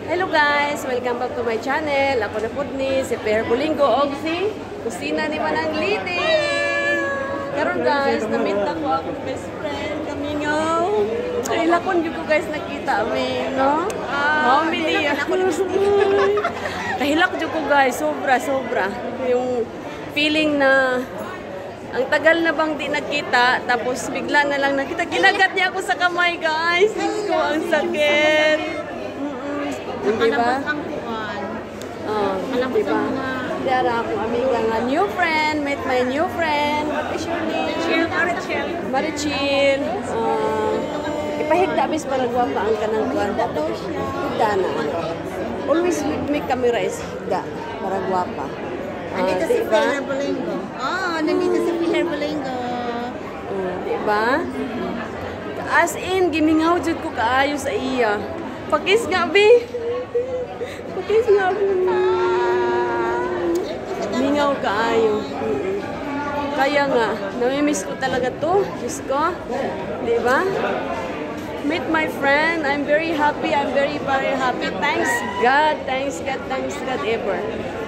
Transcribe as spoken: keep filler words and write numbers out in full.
Hello guys! Welcome back to my channel. Ako na po ni si Per Bulingo og si Kusina ni Manang Lidi. Karon guys, na-meet ako akong best friend kami nga. Ay, lakon yung ko guys nakita mi, no? How many? Kahilak yung ko guys, sobra, sobra. Yung feeling na ang tagal na bang di nagkita, tapos bigla na lang nakita. Kinagat niya ako sa kamay guys. Diyos ko, ang sakit. Nakalabas ang kuwan. Oh, Nakalabas diba? ang mga... Dara akong amiga nga new friend. Meet my new friend. What is your name? Chill, Marichil. Marichil. Uh, ipahigda bis para guwapa ang kanang kuwan. Higda na. Always with me camera is higda para guwapa. Nandito si Pilar Bolingo. Oh, nandito si Pilar Bolingo. Uh, diba? As in, gimingaw jud ko kaayo sa iya. Pakis nga, be. Pakis nga, be. Mingaw kaayo. Kaya nga, namimiss ko talaga to. Diyos ko. Diba? Meet my friend. I'm very happy. I'm very, very happy. Thanks God. Thanks God. Thanks God ever.